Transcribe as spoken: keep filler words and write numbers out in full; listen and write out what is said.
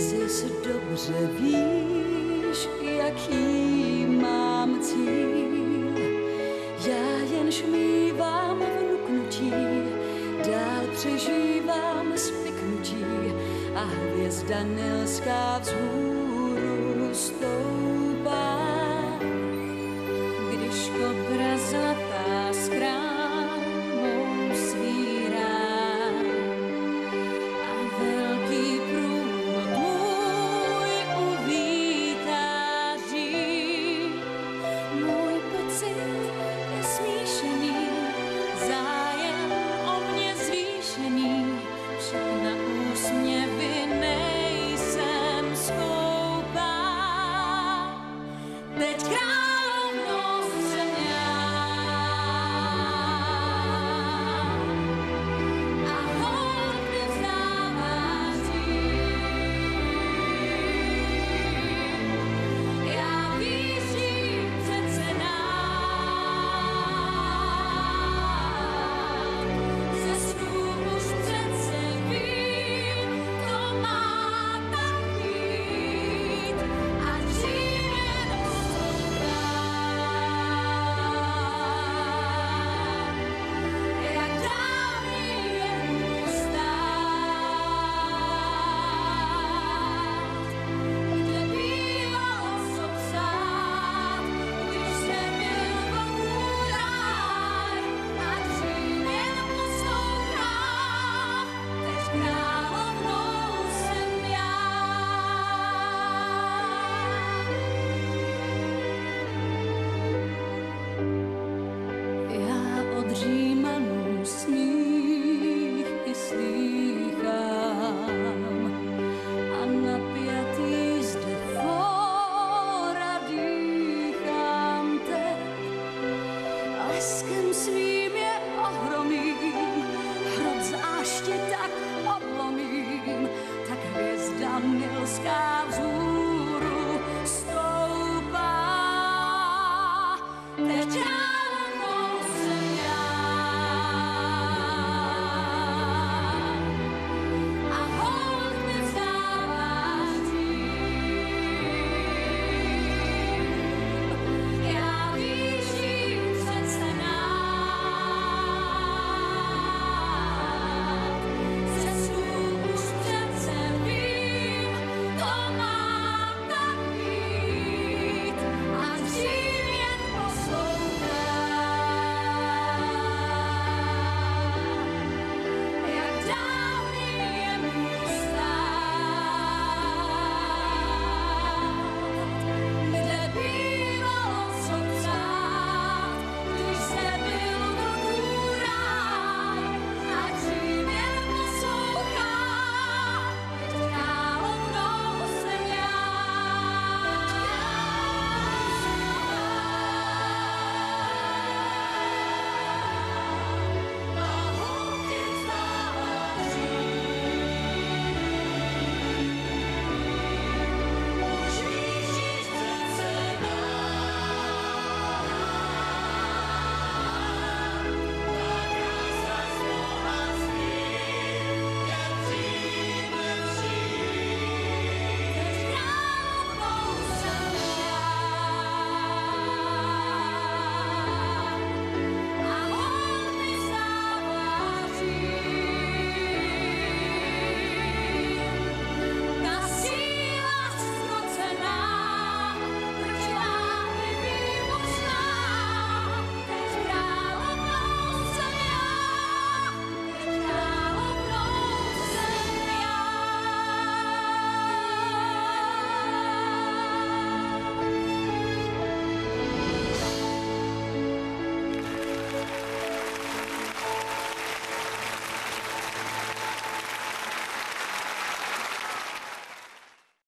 Jsi dobře víš, jaký mám cíl. Já jen šmívám vnuknutí, dál přežívám spiknutí a hvězda nilská vzhůru stoupá. Když kobra zlatá s krámou svírá a velký průvod můj uvítáří, můj pocit je smíšený, zájem o mě zvýšený, však na úsměvy nejsem skoupá. Teď královnou jsem já a hold mi vzdáváš dřív. Já vířím přece dál, ze snů už přece vím, to má tak být a dřív jenom jak dávný jen stát, kde bývalo co psát, když jsem byl Bohu ráj a dřív jen poslouchám, teď královnou jsem já. Já od října